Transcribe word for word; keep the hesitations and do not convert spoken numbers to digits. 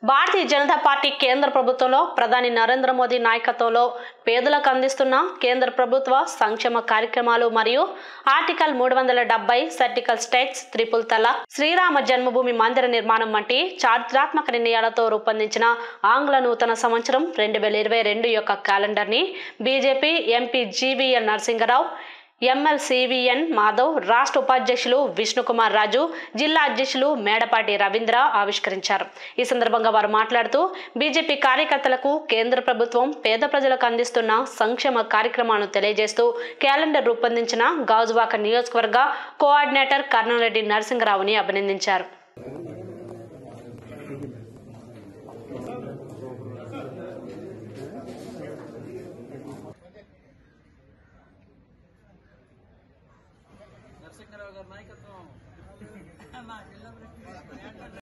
Bharatiya Janata party కేంద్ర ప్రభుత్వంలో ప్రధాని నరేంద్ర మోదీ నాయకత్వంలో పేదలకు అందిస్తున్న కేంద్ర ప్రభుత్వ సంక్షేమ కార్యక్రమాలు మరియు ఆర్టికల్ మూడు వందల డెబ్బై సర్టికల్ స్టేట్స్ త్రిపుల్ తలాక్ శ్రీరామ జన్మభూమి మందిర నిర్మాణం వంటి చారిత్రాత్మక నిర్ణయాలతో రూపొందించిన ఆంగ్ల నూతన సంవత్సరం రెండు వేల ఇరవై రెండు యొక్క క్యాలెండర్ ని BJP MP GVL Narasingarao, MLC VN Madhav, రాష్ట్ర ఉపాధ్యక్షులు విష్ణుకుమార్ రాజు, జిల్లా అధ్యక్షులు మేడపాటి రవీంద్ర ఆవిష్కరించారు. ఈ సందర్భంగా వారు మాట్లాడుతూ బీజేపీ కార్యకర్తలకు కేంద్ర ప్రభుత్వం పేద ప్రజలకు అందిస్తున్న సంక్షేమ కార్యక్రమాలను తెలియజేస్తూ క్యాలెండర్ రూపొందించిన గాజువాక నియోజకవర్గ కోఆర్డినేటర్ కర్ణంరెడ్డి నరసింగరావుని అభినందించారు.